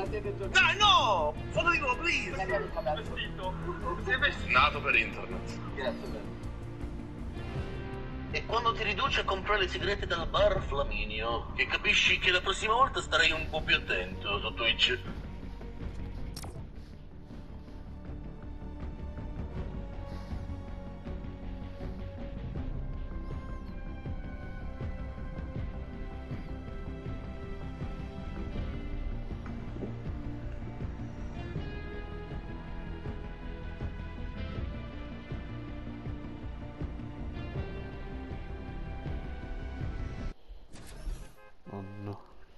Dai, no! Foto di nuovo, please! Sei vestito? Nato per internet. Grazie bene. E quando ti riduci a comprare le sigarette dal bar Flaminio, che capisci che la prossima volta starai un po' più attento su Twitch. Oh no.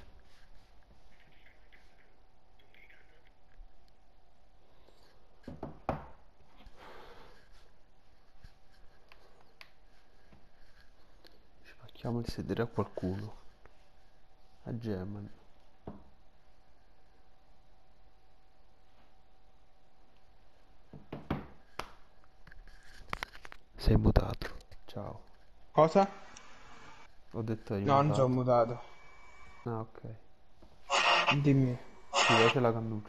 Ci facciamo il sedere a qualcuno. A Geman. Sei mutato. Ciao. Cosa? Ho detto io. No, non sono mutato. Ah, ok. Dimmi. Ti piace la cannuccia?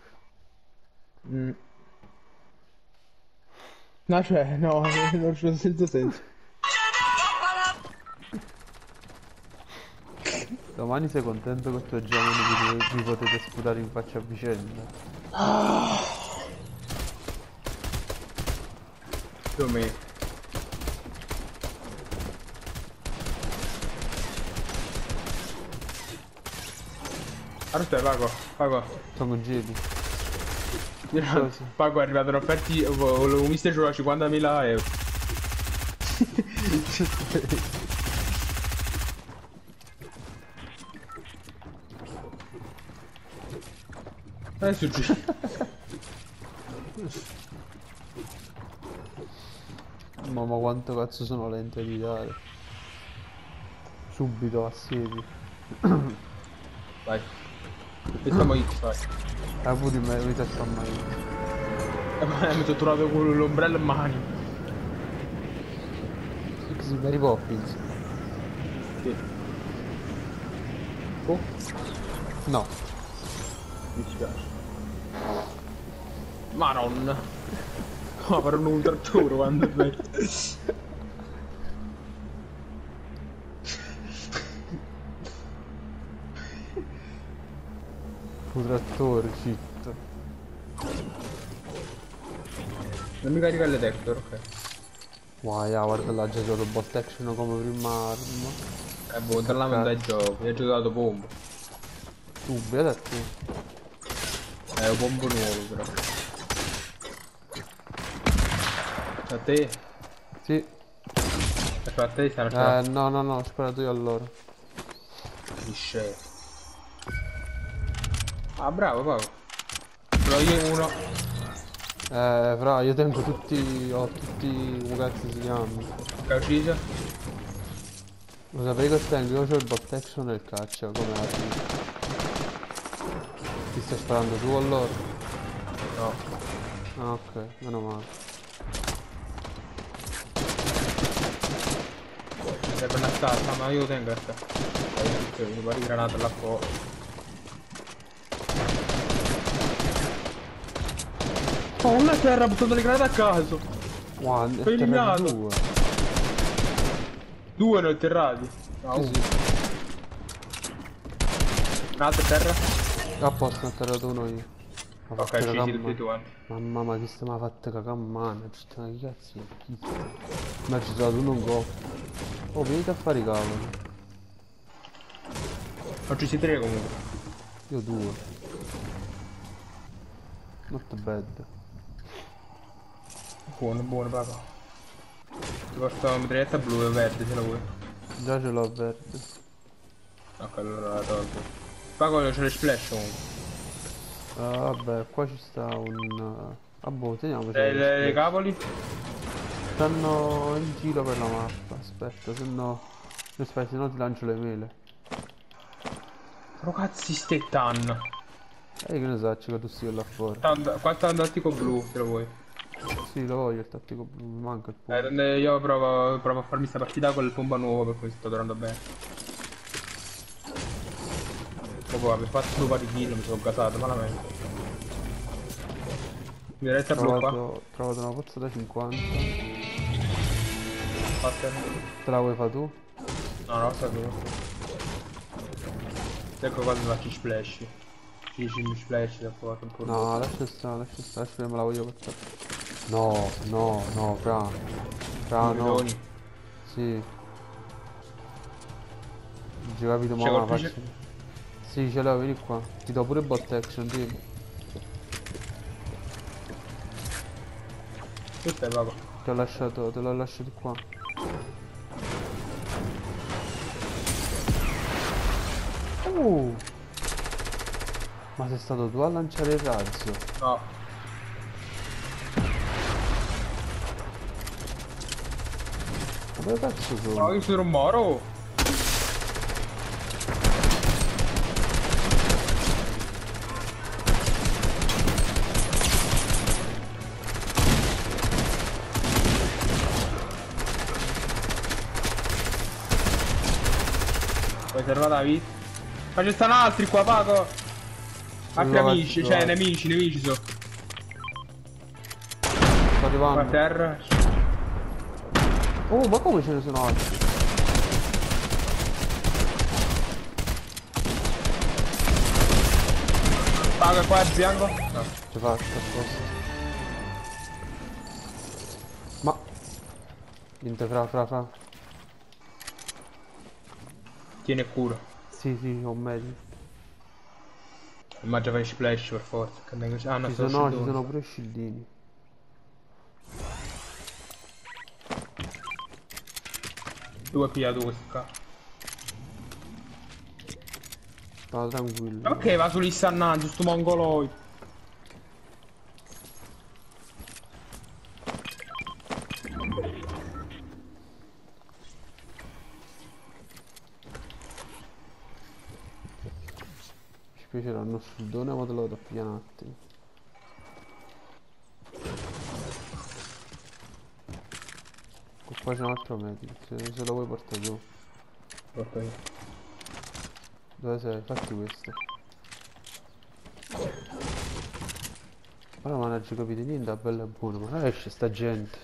No, cioè, no, non c'è senza senso. Domani sei contento che tuoi Gemini vi potete sputare in faccia a vicenda? Più o meno. Aspetta, Pago. Sono congedi. Pago è arrivato in offerti, volevo mister giù a 50.000 euro. Adesso giù. Ma quanto cazzo sono lento di dare? Subito assedi. Vai. E stiamo X, vai. Pure mi testa mai. Mi sono trovato con l'ombrello in mano. X Mary Poppins. Sì. Oh? No. Mi spiace. Maronna. No, per un trattore quando è bello. Un trattore, cheat. Non mi carica le detector, ok. Guarda là, già giocato bolt action come prima arma. Boh, da là non dai gioco, mi ha giocato bombo. Subito, da te. È un bombo nuovo però. A te? Sì. Aspetta, a te stanno no, ho sparato io a loro. Di scemo. Ah, bravo, Paolo. Però io uno. Fra, io tengo tutti. Ho tutti. Come cazzo si chiamano? Che ha ucciso? Lo sapevi che tengo? Io c'ho il bolt action e il caccia, come armi. Ti stai sparando tu a loro? No. Ah, ok, meno male. Serve una stazza, ma io lo tengo questa. Mi pare granata là fuori. Oh, una terra ha buttato le granate a caso. Wow, L'ho eliminato. due. Due ne ho atterrati. Sì, sì. Un'altra terra. A posto, ne ho atterrato uno io. Ok, ci siete tutti tu. Mamma mia, che mi ha fatto cagare a mano. Ma che cazzo è? Ma ci sono uno un coppo. Oh, venite a fare i cavoli. Non ci siete tre comunque. Io due. Not bad. Buono, buono, papà. Ti porto la mitraglietta blu e verde se la vuoi. Già ce l'ho verde. Ok, allora la tolgo. Pago c'è le splash comunque. Vabbè, qua ci sta un... Ah boh, teniamoci. Le cavoli? Stanno in giro per la mappa. Aspetta, se no... Aspetta, se no ti lancio le mele. Però cazzi stettan. Che ne so, che tu stia là fuori. Qua sta un tattico blu, se lo vuoi. Sì, lo voglio il tattico blu, mi manca il punto. Io provo a farmi sta partita con il pompa nuovo per cui sto tornando bene. Dopo aver fatto 2 pari kill mi sono gasato malamente. Mi diretta blu qua. Ho trovato una pozza da 50. Fatta. Te la vuoi fare tu? No, no, sta tu. Ecco qua mi faccio splash. 10 splash da fuori un po'. No, lascia stare, me la voglio portare. No, no, no, fra. Fra, no. Bidoni. Sì. Non ci ho capito, C'è ma la qualche- faccio. Sì, ce l'ho, vieni qua. Ti do pure bot action, dimmi. Tu stai poco. Te l'ho lasciato qua. Ma sei stato tu a lanciare il razzo? No. Ma dove cazzo No, sono? io sono un moro. Poi serva David. Ma ci stanno altri qua, Paco. Altri No, amici, no. cioè nemici so. Sto Qua a arrivando. terra. Oh, ma come ce ne sono altri? Paco qua a fianco. No. Ci faccio apposta. Ma... Niente, fra. Tiene curo. Sì, ho meglio. Immagina fai splash per forza. Che ne- Ah no, Ci sto sono uscendo. pure scildini. Tu hai pigliato questo qua. Sta tranquillo. Ok, va sugli stannaggi, sto mongoloid. Ci piaceranno scildone, ma te lo vado a pigliare un attimo. Qua c'è un altro medico, se lo vuoi portare tu. Porto io. Dove sei? Fatti questo. Ora non ho capito niente, è bello e buono, ma esce sta gente.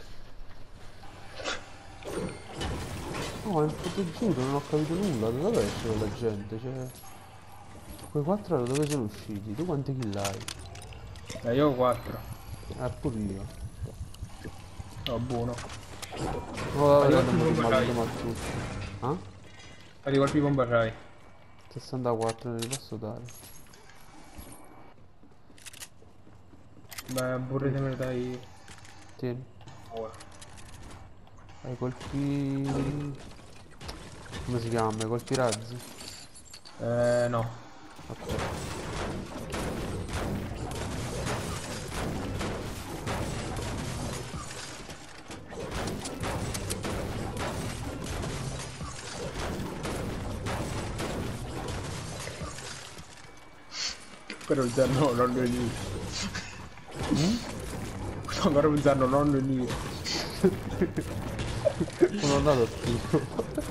No, ti giuro, non ho capito nulla, da dove esce quella gente? Cioè... Quei 4 da dove sono usciti? Tu quanti kill hai? Io ho 4. Pure io. Oh, buono. Oh, Ma io andiamo non a vorrei. tutti. Ah? Vedi colpi bomba c'hai. 64 ne li posso dare. Beh, burrete me lo dai Tieni. ora. Hai colpi... Come si chiama? Hai colpi razzi? No. Ok. Però il zanno non lo lì. Ancora un zanno non lo lì. Sono andato a tutto.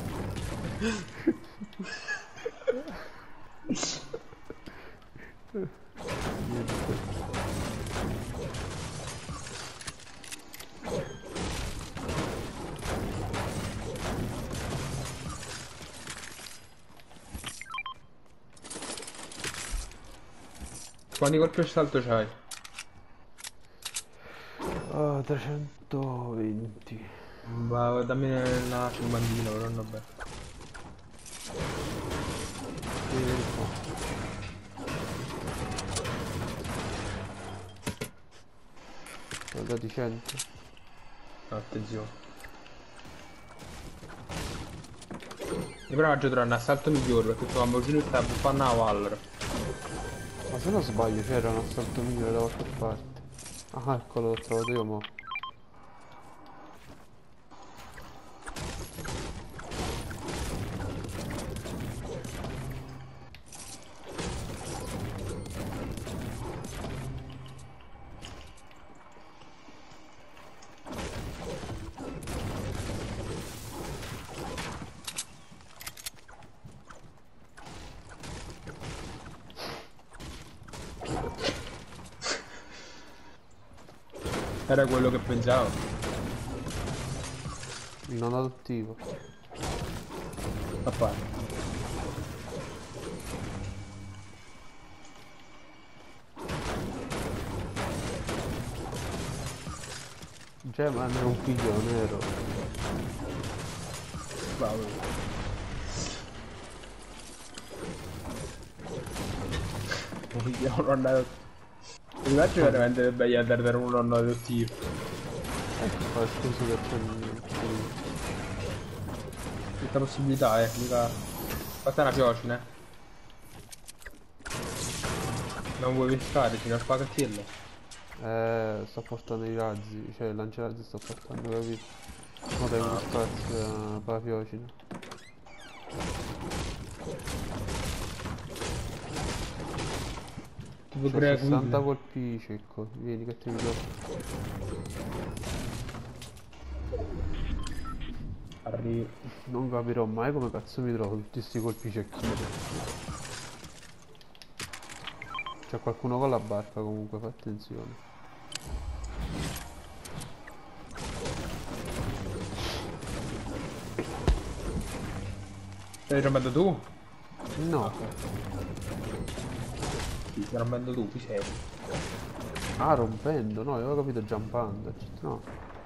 Quanti colpi a salto c'hai? Ah, 320. Va, dammi la cinquantina, però non bene. Vieni qua. Ho dato 100. Attenzione. Io però oggi trovo un assalto migliore perché sto ambogino e sta buffando a Valor. Ma se non sbaglio c'era un assalto migliore da qualche parte. Ah, eccolo, l'ho trovato io mo. Era quello che pensavo. Il non adottivo. A parte. Geman è un figlio nero. Bravo. Un nonno adottivo. Mi faccio veramente belli a dare un nonno adottivo. Fa scusa che c'è Questa possibilità, mica. Questa è una fiocina. Non vuoi pescare, fino a spaghettiello. sto portando i razzi, cioè il lanciarazzi sto portando, capito? Ora tengo spazio per la fiocina. Tipo C'è 60 guida. colpi cieco, vieni che ti do. Arrivo. Non capirò mai come cazzo mi trovo tutti sti colpi cecchini. C'è qualcuno con la barca comunque, fa attenzione. Stai rompendo tu? No, Sì, stai rompendo tu, chi sei? ah rompendo, no, io avevo capito jumpando, no.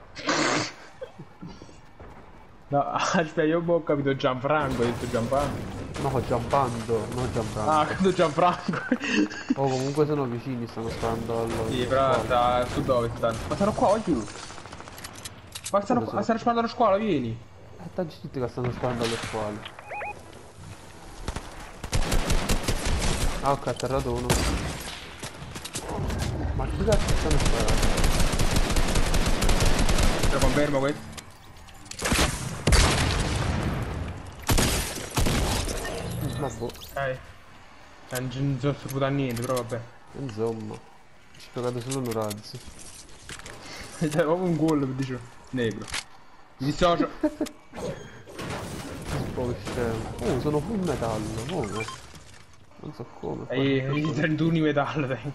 No, aspetta, io ho capito Gianfranco, ho detto Gianfranco. No, jumpando, non jumpando. Ah, ho capito Gianfranco. Oh, comunque sono vicini, stanno sparando allo... Sì, però sta su dove stanno? Ma stanno qua oggi? Ma stanno Dove qua, stanno sparando alla scuola, vieni. Taggi tutti che stanno sparando alle squali. Ah, ok, atterrato uno. Ma che cazzo stanno sparando? Te lo confermo questo. Ma boh, Non sono saputo a niente, però vabbè. insomma. Ci ho giocato solo un razzi. C'è proprio un gol, dice. Negro. Mi dissocio. Poi scemo. Oh, sono full metallo, come? Non so come. E i 31 di metallo, dai.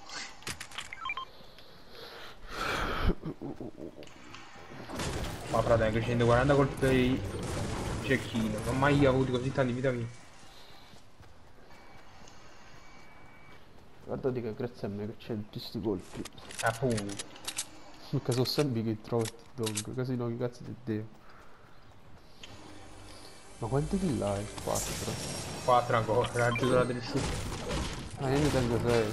Ma fratello, 140 colpi di cecchino. Non ho mai avuto così tanti vita mia. Guardate che grazie a me che c'è tutti sti colpi. Appunto. Perché sono sempre che trovo sti dog. Così no, che cazzo ti devo. Ma quanti kill hai? 4. 4 ancora, raggio della del su. Ah, io ne tengo 6.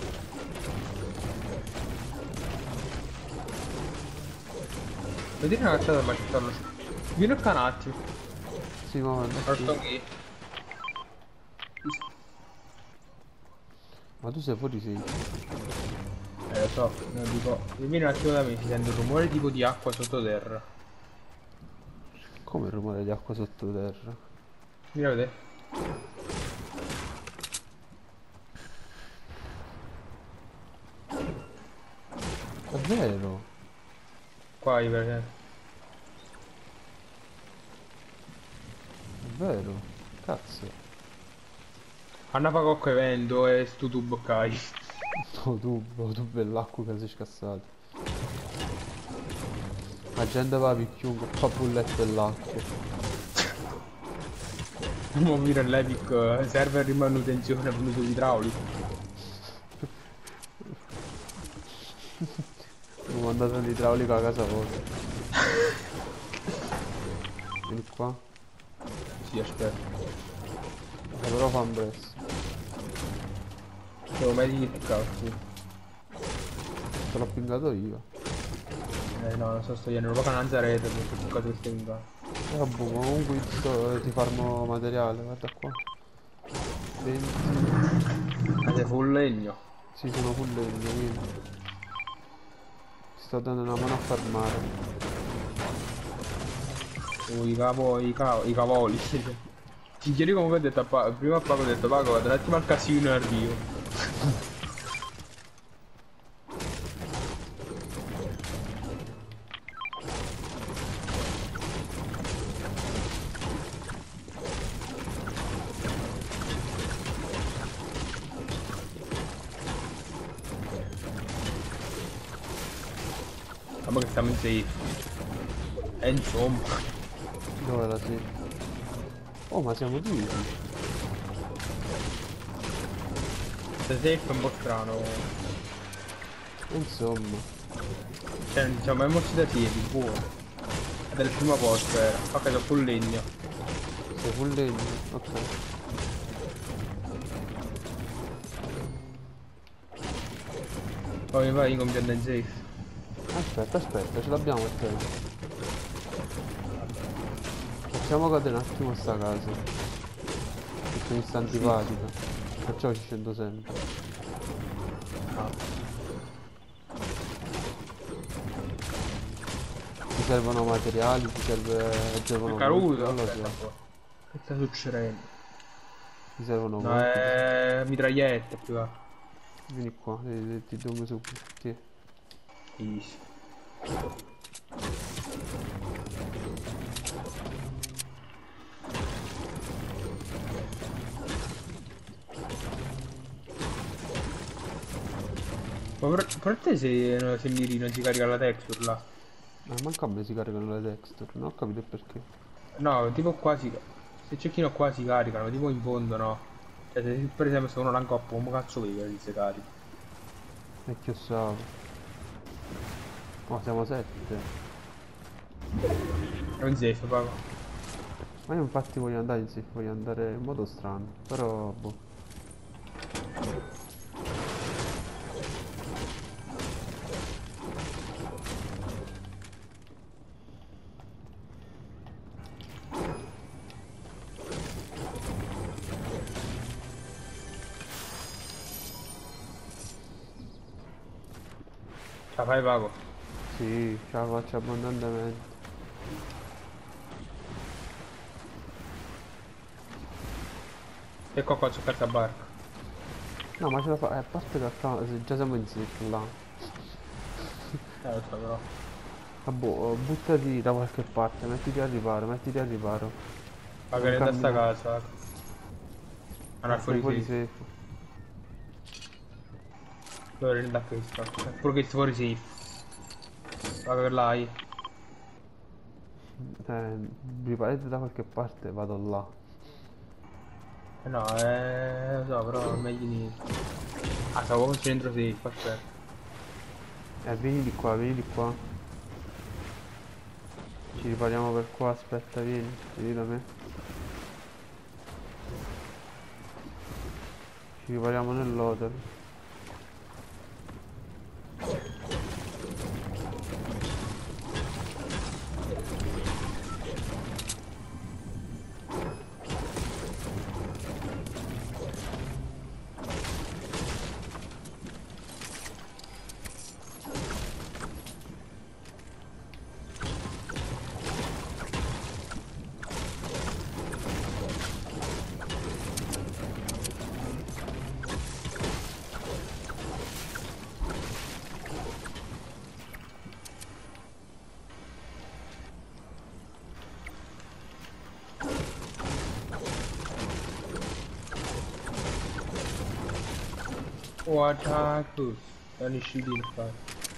Vedete una cazzata ma ci stanno. Vieni qua un attimo. Sì, ma Porto qui. Ma tu sei fuori sì. Lo so, non dico. Vieni un attimo da me, si sente un rumore tipo di acqua sottoterra. Come il rumore di acqua sottoterra? Vieni a vedere. È vero? Qua per esempio. È vero? Cazzo. Hanno fatto qualche evento e sto tubo cai. Tubo e l'acqua che si è scassato. La gente va a picchiunque, fa bulletto e l'acqua. Andiamo a vedere l'epic server di manutenzione venuto idraulico. Ho mandato l'idraulico a casa vostra. Vieni qua. Sì, aspetta. Però fa un bresso. Devo mai dire che cazzo. Te l'ho pingato io. No, non so, sto iendo proprio cananza rete perché ho giocato questo in qua. Vabbè, comunque ti farmo materiale, guarda qua. 20. Ma sei full legno. Sì, sono full legno, quindi. Ti sto dando una mano a farmare. Oh, i cavoli. Ti chiedi come ho detto prima a Paco ho detto Paco vado un attimo al casino e arrivo. Ma che stiamo in safe. E insomma. Dove la sì? Oh, ma siamo divisi. Questo safe è un po' strano. Insomma. Cioè, diciamo, è mosso da piedi, buono. Del primo posto era. Ok, c'ho full legno. Sei full legno? Ok. Poi vai con pianta in safe. Aspetta, ce l'abbiamo il treno. Facciamo cadere un attimo sta casa. Perché mi sta antipatica. Perciò ci scendo sempre. Ti servono materiali, ti servono Caruso, non lo aspetta un so. po'. Che sta succedendo? Ti servono No, guanti. è mitraglietta più che altro. Vieni qua, ti do un su. Ti. Easy. Ma per te se miri non si carica la texture là? Manca a me si caricano le texture, non ho capito il perché. No, tipo qua si... Se cecchino qua si caricano, tipo in fondo no. Cioè se per esempio se uno rank up, come cazzo vedi che si carica? Vecchio sapo. Oh, siamo 7. Non safe, pago. Ma io infatti voglio andare in safe, voglio andare in modo strano. Però boh. La fai pago? Sì, ce la faccio abbondantemente. E qua c'è carta barca. No, ma ce la fa. A parte che se già siamo in safe là. Lo so però. Boh, buttati da qualche parte, mettiti al riparo, mettiti al riparo. Magari Non da sta cammina. casa. Ah no, è Stai fuori fuori safe. safe. Allora da questo. Pure che fuori safe. Pago che l'hai. Riparate da qualche parte, vado là. No, lo so, però è meglio niente. Ah, stavo con centro safe, aspetta. Vieni di qua, vieni di qua. Ci ripariamo per qua, aspetta, vieni da me. Ci ripariamo nell'hotel. What così? Danno i scildini qua.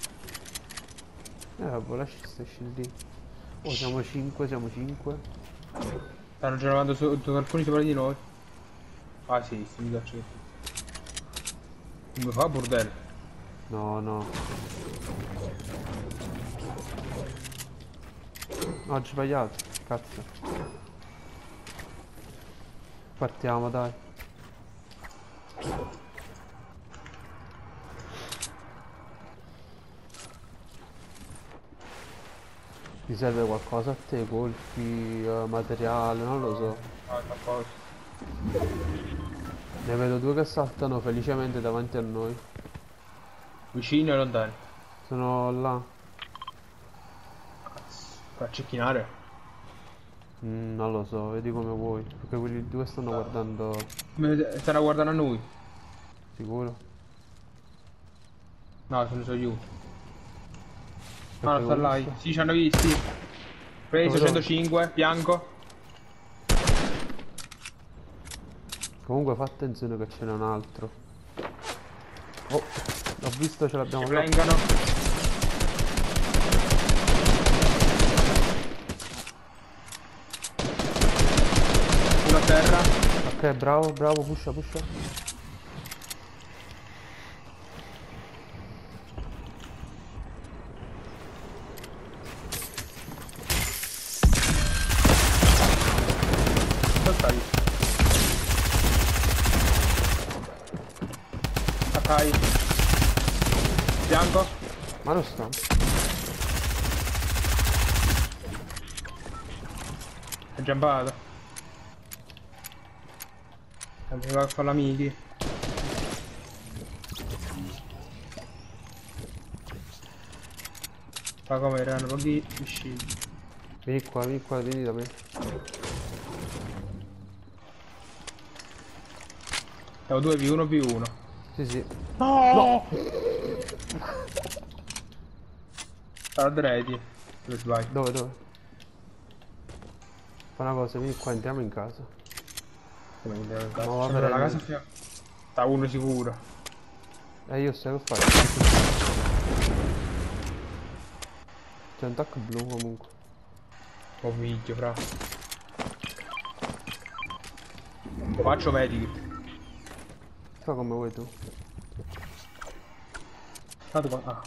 Vabbè, lasci sta scildini. Oh, siamo 5, siamo 5. Stanno giocando alcuni sopra di noi. Ah sì, mi piace. Come fa bordello? No. No, ho sbagliato, cazzo. Partiamo, dai. Ti serve qualcosa a te, colpi, materiale, non lo so. Ah, a posto. Ne vedo due che saltano felicemente davanti a noi. Vicini o lontani? Sono là. Per cecchinare? Non lo so, vedi come vuoi. Perché quelli due stanno guardando. Stanno guardando a noi? Sicuro? No, se ne so io. Perché No, sta là. visto? Sì, ci hanno visti. Preso Dove? 105, bianco. Comunque fa attenzione che ce n'è un altro. Oh, l'ho visto, ce l'abbiamo Ci già. flankano. Uno a terra. Ok, bravo, bravo, pusha, pusha. Dove stai? Attaccai. Bianco. Ma non sta. È giampato. Mi va a fare l'amici. Ma come erano pochi usciti. Vieni qua, vieni da me. Siamo 2v1v1. Sì, sì. No! Guarda ready. Dove sbagli? Dove? Fa una cosa, vieni qua, entriamo in casa. Come andiamo in casa? Ma va C'è la bene. casa fianco. Sta uno sicuro. Io sai che fare. C'è un tac blu comunque. Oh minchia, fra. Faccio medici. Fa come vuoi tu. Vado qua. Ah.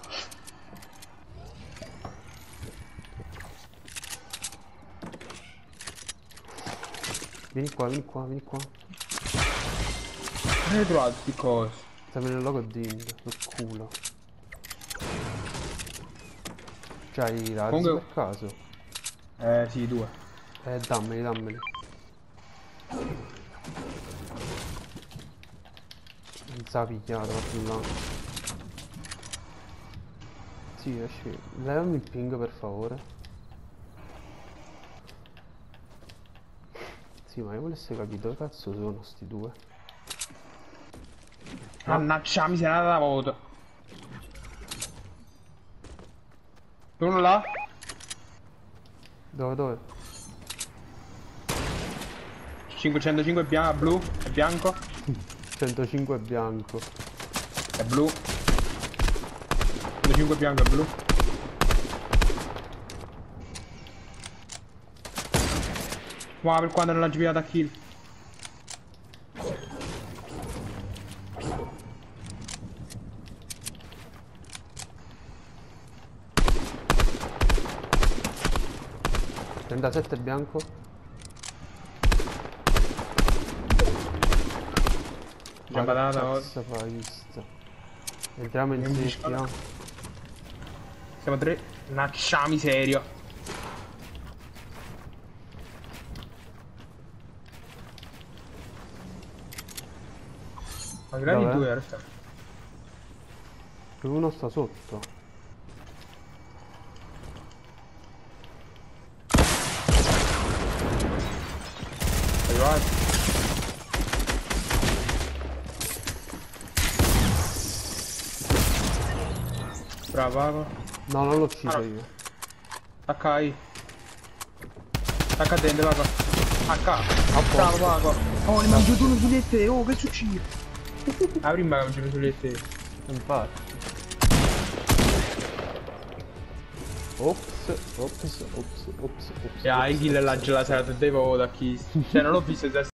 Vieni qua, vieni qua, vieni qua. Non hai trovato sti cosi. Stiamo nel logo ding, sul culo. C'hai i razzi Comunque- per caso? Sì, 2. Dammeli, dammeli. Non sa picchiato, va più là. Sì, esci. Levami il ping per favore. Sì, ma io volessi capire dove cazzo sono sti due. Mannaggia, mi sei andata la moto. Uno là? Dove? 505 è blu, è bianco, 105 è bianco. è blu. 105 è bianco, è blu. Wow, per quando non l'ha girato a kill. Da 7 bianco. Già patata. Cazzo fai vista. Entriamo in safety, no? Siamo 3. Naccia miseria. Ma gradi Dov'è? 2 resta. Uno sta sotto. Arrivati. Bravo, Paco. No, non l'ho ucciso io. HI. H dentro, Paco. H. Bravo, Paco. Oh, ne mangio uno sulle te. Oh, che succede? Ah, prima che mangio sulle te. Infatti. Ops. E hai kill la gelata dei voto a chi. Cioè, non l'ho visto